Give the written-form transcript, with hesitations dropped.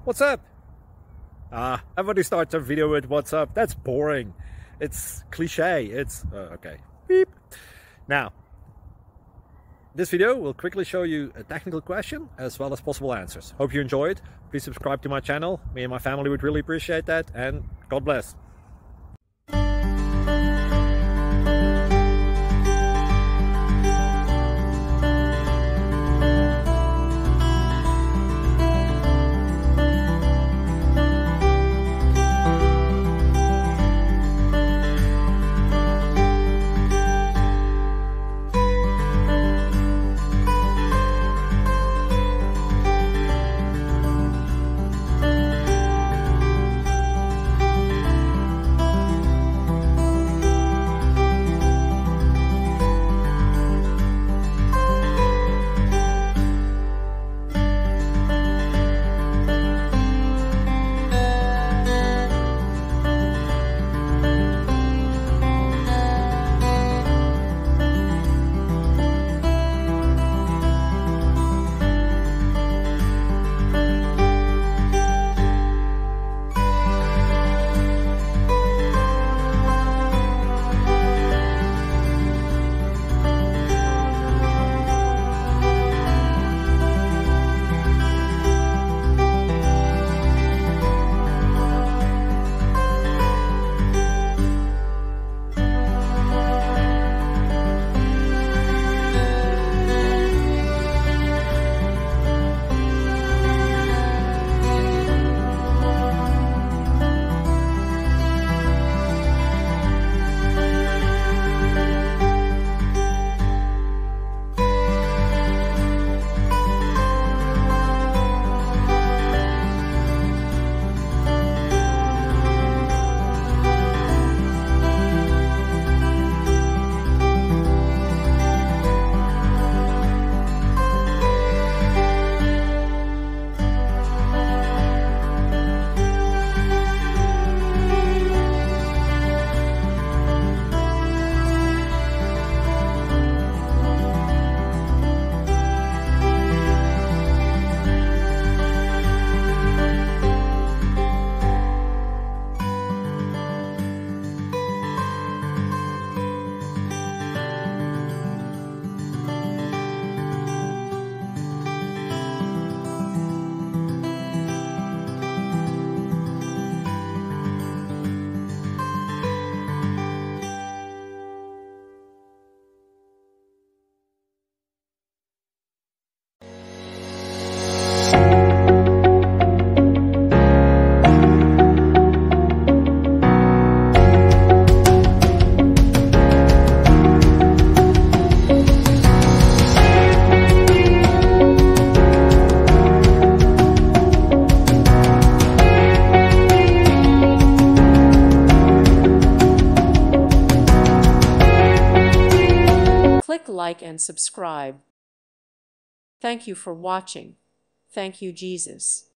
What's up? Everybody starts a video with what's up. That's boring. It's cliche. It's okay. Beep. Now, this video will quickly show you a technical question as well as possible answers. Hope you enjoy it. Please subscribe to my channel. Me and my family would really appreciate that, and God bless. Click like and subscribe. Thank you for watching. Thank you, Jesus.